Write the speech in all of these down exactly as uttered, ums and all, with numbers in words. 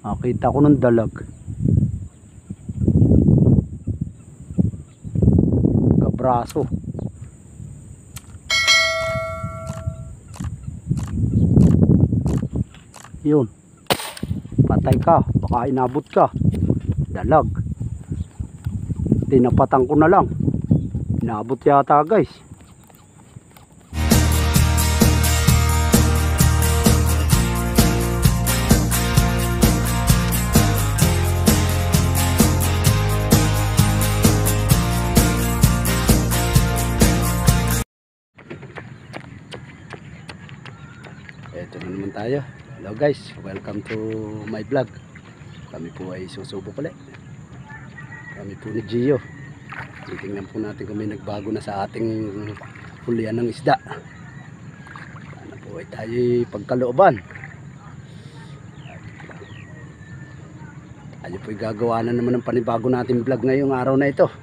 Nakita ko ng dalag. Kabraso. Yun. Patay ka. Baka inabot ka. Dalag. Tinapatan ko na lang. Inabot yata guys. Ito na naman tayo. Hello guys, welcome to my vlog. Kami po ay susubok ulit. Kami po ni Gio. Titingnan po natin kung may nagbago na sa ating hulihan ng isda. Sana po ay tayo pagkalooban. Tayo po ay gagawa na naman ng panibago natin vlog ngayong araw na ito.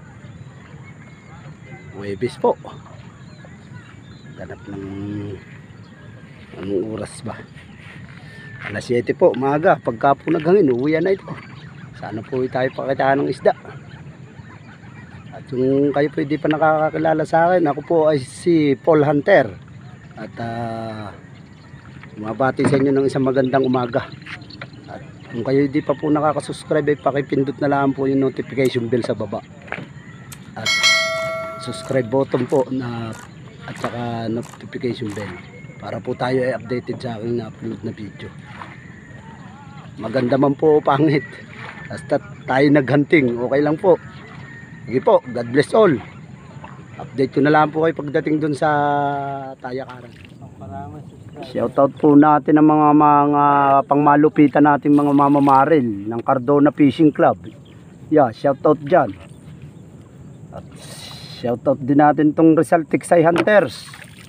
Huwebes po. Ganap ng anong oras ba? alas siyete po, maaga. Pagka po naghangin, uwian na ito. Sana po tayo pakitaan ng isda. At kung kayo po hindi pa nakakakilala sa akin, ako po ay si Paul Hunter. At uh, mabati sa inyo ng isang magandang umaga. At kung kayo hindi pa po nakakasubscribe, ay pakipindot na lang po yung notification bell sa baba. At subscribe button po na, at saka notification bell, para po tayo ay updated sa aking na-upload na video. Maganda man po o pangit, basta tayo naghunting, okay lang po. Sige po, God bless all. Update ko na lang po kayo pagdating dun sa Tayakaran. Shoutout po natin ang mga mga pangmalupitan nating mga mamamaril ng Cardona Fishing Club. Yeah, shoutout dyan. At shoutout din natin tong Rizal Tiksay Hunters.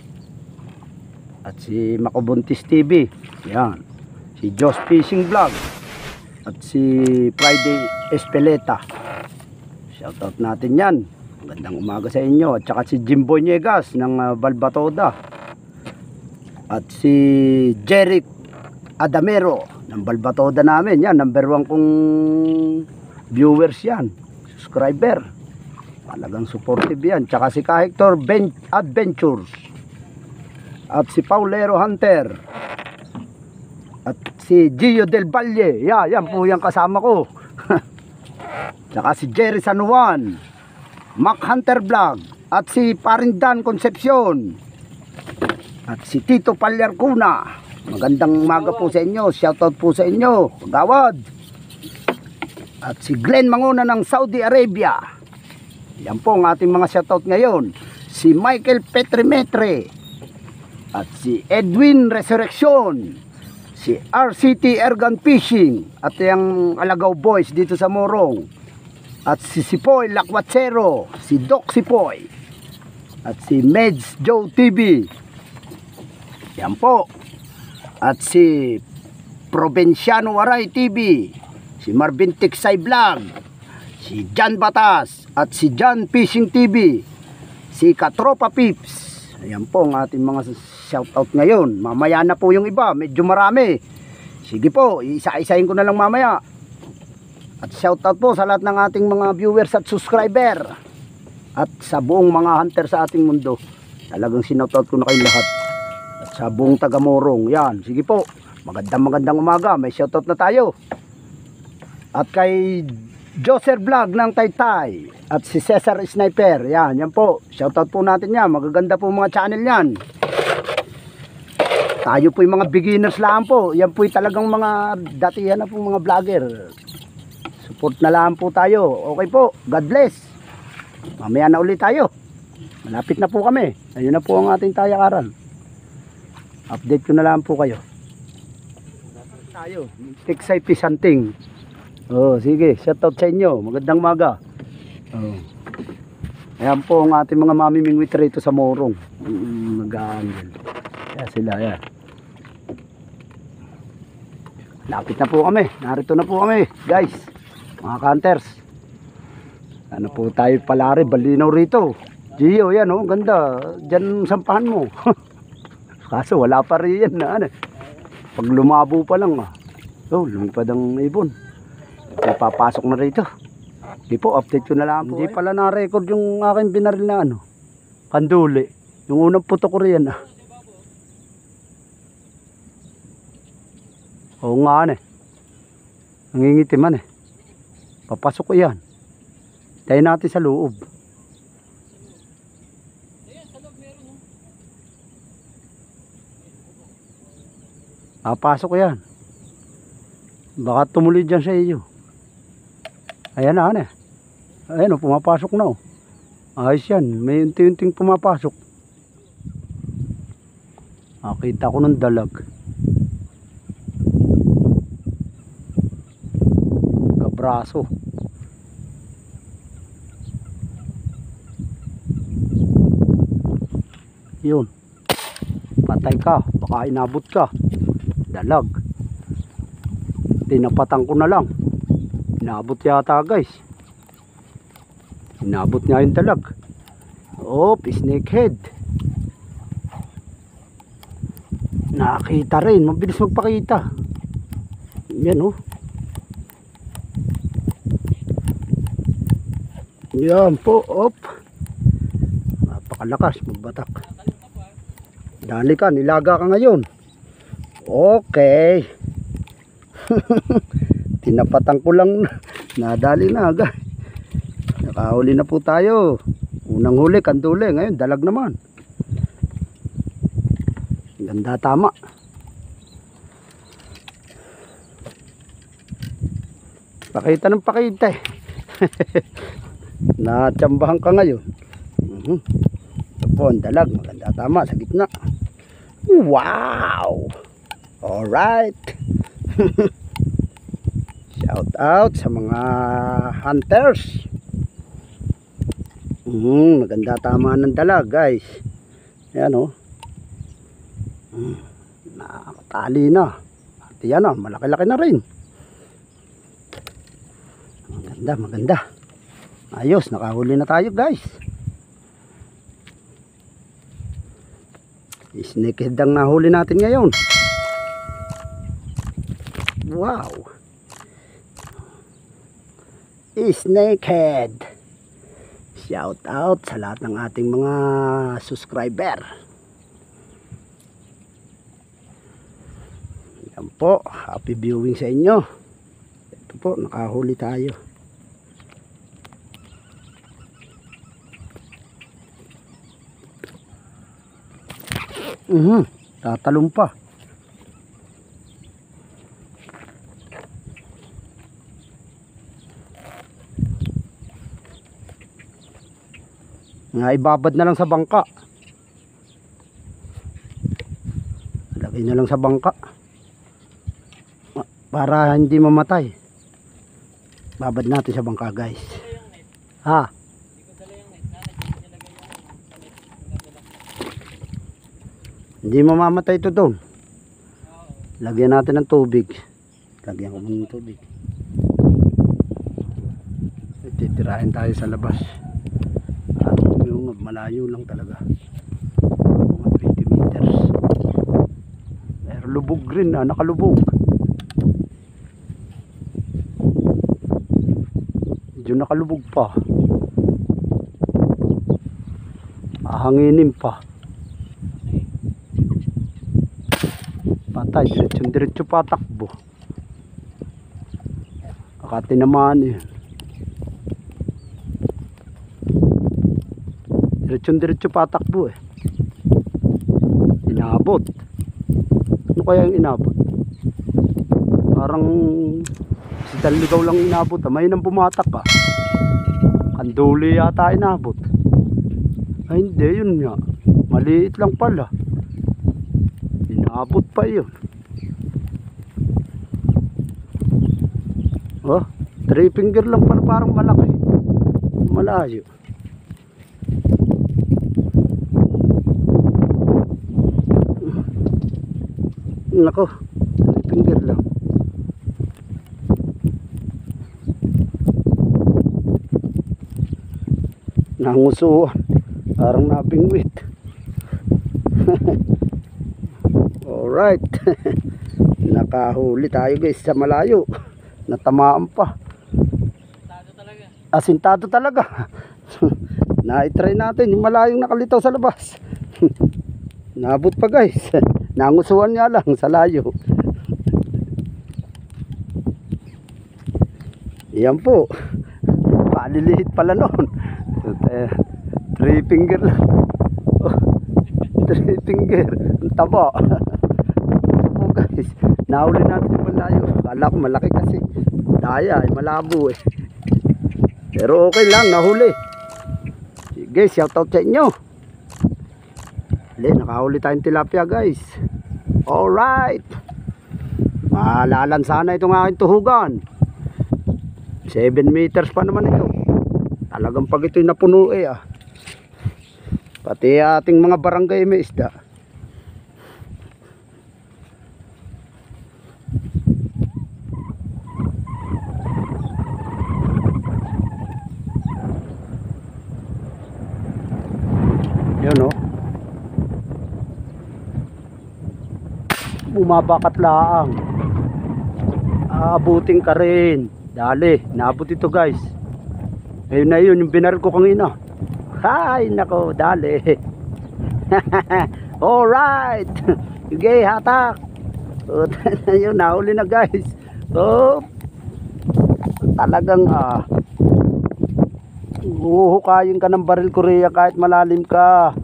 At si Macobuntis T V. Yan. Si Josh Fishing Vlog. At si Friday Espeleta. Shoutout natin yan. Magandang umaga sa inyo. At saka si Jimbo Niegas ng uh, Balbatoda. At si Jeric Adamero ng Balbatoda namin. Yan, number one kong viewers yan. Subscriber. Talagang supportive yan. Tsaka si Kahector Ben Adventures. At si Paulero Hunter. At si Gio Del Valle. Yeah, yan po yung kasama ko. Tsaka si Jerry San Juan. Mac Hunter Vlog. At si Parindan Concepcion. At si Tito Palyarcuna. Magandang umaga po sa inyo. Shoutout po sa inyo. Gawad. At si Glenn Manguna ng Saudi Arabia. Yan po ang ating mga shoutout ngayon. Si Michael Petrimetre. At si Edwin Resurrection. Si R C T Ergan Fishing. At yung Alagaw Boys dito sa Morong. At si Sipoy Lakwatsero. Si Doc Sipoy. At si Meds Joe T V. Yan po. At si Provinciano Waray T V. Si Marvin Tiksay Vlog. Si Jan Batas. At si Jan Fishing T V. Si Katropa Pips. Ayan po ang ating mga shoutout ngayon. Mamaya na po yung iba, medyo marami. Sige po, isa-isahin ko na lang mamaya. At shoutout po sa lahat ng ating mga viewers at subscriber. At sa buong mga hunter sa ating mundo. Talagang sinoutout ko na kayong lahat. At sa buong taga-Morong. Yan, sige po. Magandang magandang umaga, may shoutout na tayo. At kay Joser Vlog ng Taytay. At si Cesar Sniper. Yan, yan po. Shoutout po natin yan. Magaganda po mga channel yan. Tayo po yung mga beginners lang po. Yan po yung talagang mga datihan na po mga vlogger. Support na lang po tayo. Okay po. God bless. Mamaya na ulit tayo. Malapit na po kami. Ayun na po ang ating Tayakaran. Update ko na lang po kayo. Tayo. Tiksay Pisanting. Oh, sige. Shoutout sa inyo. Magandang maga. Oh. Ayan po ang ating mga mamimingwit rito sa Morong. Nag-aangel. Kaya sila, yan. Lapit na po kami. Narito na po kami, guys. Mga hunters. Ano po tayo palari, balinaw rito. Gio, yan oh, ganda. Diyan sampahan mo. Kaso wala pa rin yan na ano. Pag lumabo pa lang ah. Oh, lumipad ang ibon. Ipapasok na rito. Di po, update ko na lang po. Hindi pala na-record yung aking binaril na ano, kanduli. Yung unang puto ko riyan ah. Oo nga ano eh. Nangingitiman eh. Papasok ko yan. Tayo natin sa loob. Papasok ko yan. Baka tumuloy dyan sa iyo. Ayan na, ano eh. Ayan o, pumapasok na o. Ayos yan, may unti-unting pumapasok. Nakita ko ng dalag. Kabraso. Yun. Patay ka, baka inabot ka. Dalag. Tinapatan ko na lang. Inabot yata guys. Inabot niya yung dalag. Oh, snakehead. Nakita rin, mabilis magpakita. Yan oh. Yan po, op. Napakalakas magbatak. Dali ka, nilaga ka ngayon. Okay. Tinapatan ko lang, nadali na agad. Nakahuli na po tayo. Unang huli, kanduli. Ngayon, dalag naman. Ganda, tama. Pakita ng pakita eh. Natsambahan ka ngayon. Uh-huh. Ito po ang dalag. Maganda, tama, sa gitna. Wow! Alright. Shout out sa mga hunters. Mm, maganda, tama ng dalag guys. Ayan o. Oh. Mm, nakatali na. At yan o, malaki-laki na rin. Maganda, maganda. Ayos, nakahuli na tayo guys. Snakehead ang nahuli natin ngayon. Wow. Snakehead. Shout out sa lahat ng ating mga subscriber. Yan po, happy viewing sa inyo. Ito po, nakahuli tayo. Mhm, tatalong pa. Nga ibabad na lang sa bangka. Lagay na lang sa bangka. Para hindi mamatay. Babad natin sa bangka guys. Ha? Hindi mamamatay ito doon. Lagyan natin ng tubig. Lagyan ko ng tubig. Titirahin tayo sa labas. At yung malayo lang talaga. Mga twenty meters. Pero lubog rin ah, nakalubog. Medyo nakalubog pa. Ahanginin pa. Patay, diretso-diretso patakbo. Akati naman eh. Diretso-diretso patakbo eh. Inabot. Ano kaya yung inabot? Parang si Daligaw lang inabot ah. May nang pumatak ah. Kanduli yata inabot. Ay hindi, yun nga. Maliit lang pala. Inabot pa yun. Oh, three finger lang pala, parang malaki. Malayo. Nako, three finger lang. Nangusuan. Parang nabingwit. Alright. Nakahuli tayo guys sa malayo. Natamaan pa. Asintado talaga. Asintado talaga. Na-try natin yung malayong nakalitaw sa labas. Nabot pa guys. Nangusuhan nga lang sa layo. Yan po. Paliliit pala noon. Three finger lang. Oh, three finger. Ang taba. Ito guys. Nahuli natin yung malayo. Kala ko malaki kasi. Daya ay malabo eh. Pero okay lang. Nahuli. Sige, shout out sa inyo. Hali, nakahuli tayong tilapia guys. Alright. Malalan sana itong aking tuhugan. seven meters pa naman ito. Talagang pag ito'y napuno eh ah. Pati ating mga barangay may isda. Yun oh. Bumabakat laang. Aabutin ka rin. Dali, naabot ito guys. Ayun na yun, yung binaril ko kanina. Hay, nako, dali. Alright. Sige, hatak. Ayun, nahuli na guys. Oh, talagang ah, uhukayin ka ng baril Korea kahit malalim ka.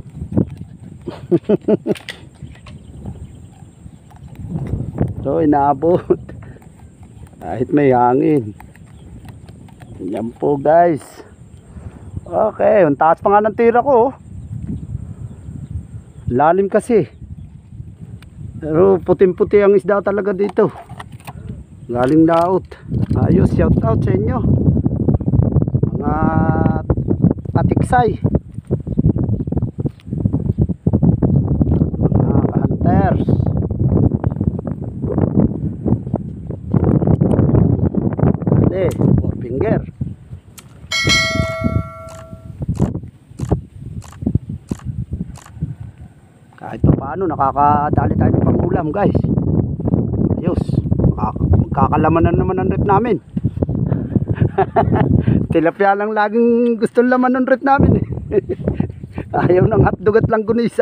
So, inaabot. Kahit may hangin. Yan po guys. Okay, ang taas pa nga ng tira ko. Lalim kasi. Pero puting-puti ang isda talaga dito. Galing laot. Ayos, shout out sa inyo. Mga katiksay. Mga hunters. Four finger. Kahit pa paano nakakadali tayo ng pangulam guys. Ayos. Magkakalaman na naman ang rep namin. Tilapia lang laging gustong laman ng rep namin. Ayaw ng hotdog at langgunisa.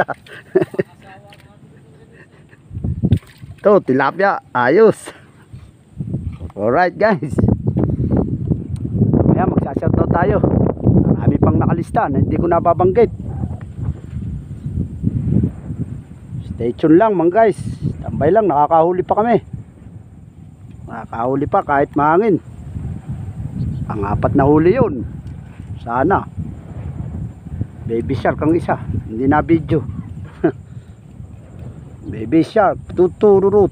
Ito tilapia. Ayos. Alright guys. Ayan, magsashoutout tayo. Marami pang nakalista na hindi ko nababanggit. Stay tuned lang mga guys. Tambay lang, nakakahuli pa kami. Nakakahuli pa kahit mahangin. Ang apat na huli yun. Sana. Baby shark ang isa. Hindi na video. Baby shark. Tutururut.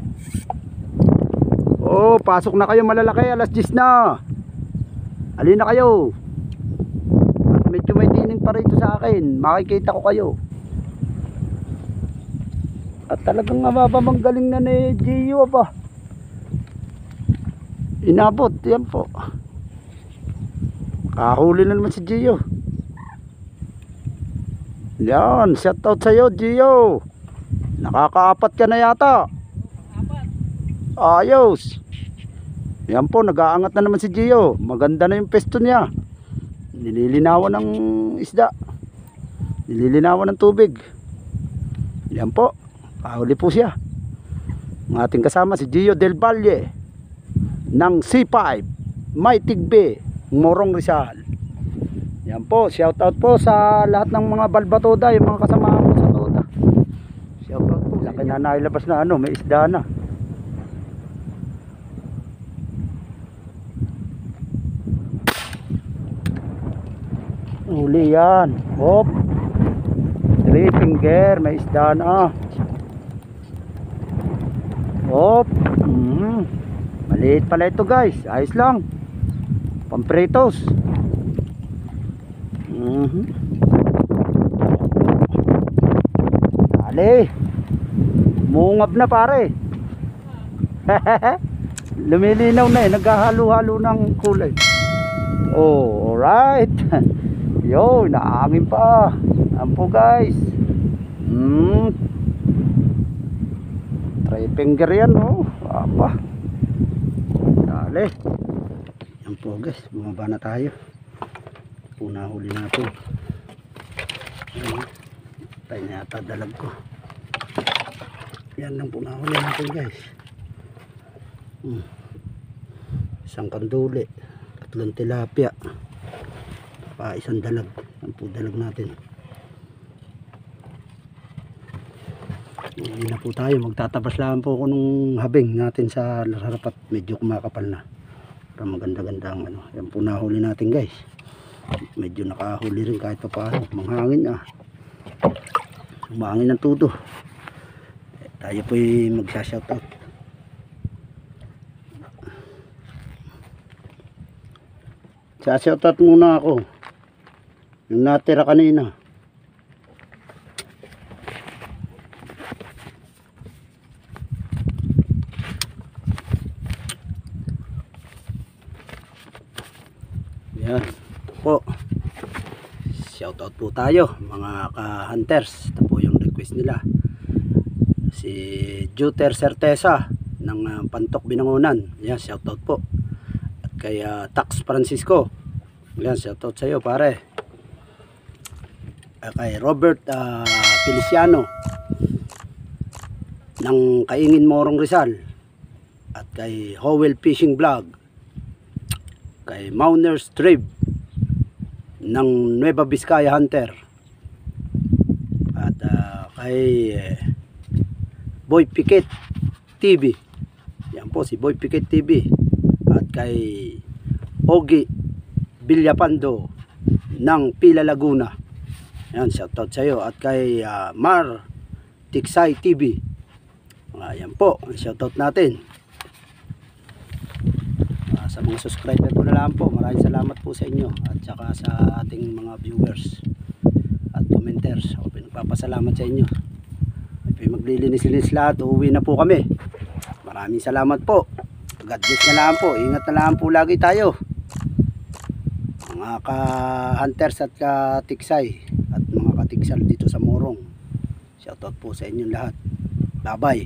Oh, pasok na kayo malalaki. Alas diyes na. Alina kayo. At medyo may tining pa rito sa akin. Makikita ko kayo. At talagang mababang galing na ni Gio ba. Inabot. Yan po. Kahuli na naman si Gio. Yan. Shout out sa'yo Gio. Nakakaapat ka na yata. Ayos. Yan po, nag-aangat na naman si Gio. Maganda na yung pesto niya. Nililinawan ng isda. Nililinawan ng tubig. Yan po. Kahuli po siya. Ang ating kasama si Gio Del Valle ng C five Mighty Bay, Morong Rizal. Yan po, shout out po sa lahat ng mga balbatoda, yung mga kasama ko sa toda. Shout out po. Laki na nailabas na ano, may isda na. Uli yan. Hop. Three finger. May isda na. Hop. Mm. Maliit pala ito guys. Ayos lang. Pampritos. Mm-hmm. Dali. Mungab na pare. Lumilinaw na eh. Naghahalo-halo ng kulay. Oh, alright. Yo, naangin pa. Ampo guys. Hmm. Try finger yan, oh. Apa. Dali. Yan po guys, bumaba na tayo. Puna huli natin. Ayan. Tayo na yata dalag ko. Yan lang po nahuli natin guys. Hmm. Isang kanduli, tatlong tilapia, pa isang dalag. Yan po dalag natin. Hindi na po tayo, magtatabas lang po ako nung habing natin sa harapat. Medyo kumakapal na para maganda-ganda ang ano. Yan po nahuli natin guys. Medyo nakahuli rin kahit pa paano. Manghangin ah, umangin ng tudo. Eh, tayo po yung magsashoutout. Shoutout muna ako yung natira kanina. Yan po, shoutout po tayo mga ka-hunters. Ito po yung request nila, si Juter Certeza ng uh, Pantok Binangonan. Yan, shoutout po. At kay uh, Tax Francisco, yan, shoutout sa iyo pare. At kay Robert uh, Feliciano ng Kaingin Morong Rizal. At kay Howell Fishing Vlog, kay Mauners Trip ng Nueva Vizcaya Hunter, at uh, kay uh, Boy Piquet T V. Yan po si Boy Piquet T V. At kay Ogi Villapando ng Pila Laguna. Yan, shoutout sa iyo. At kay uh, Mar Tiksay T V. Ayan po, shoutout natin. Sa mga subscriber ko na lang po, maraming salamat po sa inyo at saka sa ating mga viewers at commenters. Ako pinagpapasalamat sa inyo. Maglilinis-linis lahat, uuwi na po kami. Maraming salamat po. God bless na lang po, ingat na lang po lagi tayo mga ka-hunters at ka-tiksay at mga katiksal dito sa Morong. Shoutout po sa inyong lahat. Bye bye.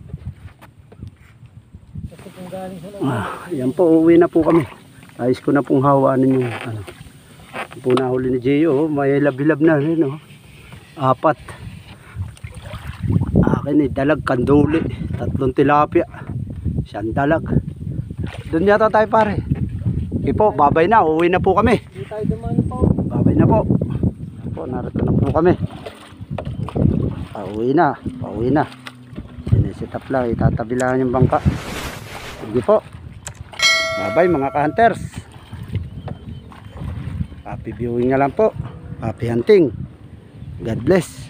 Ah, yan po, uwi na po kami. Ayos ko na pong hawaanin yung ano. Yung po nahuli ni Gio, oh, may labilab na rin, oh. Apat. Akin eh, dalag, kanduli, tatlong tilapia, siyang dalag. Doon yata tayo pare. Okay po, babay na, uwi na po kami. Hindi tayo dumaan po. Babay na po. Po, narito na po kami. Pauwi na, pauwi na. Sinisit up lang, itatabi lang yung bangka. Sige po. Bye bye mga ka-hunters. Happy viewing na lang po. Happy hunting. God bless.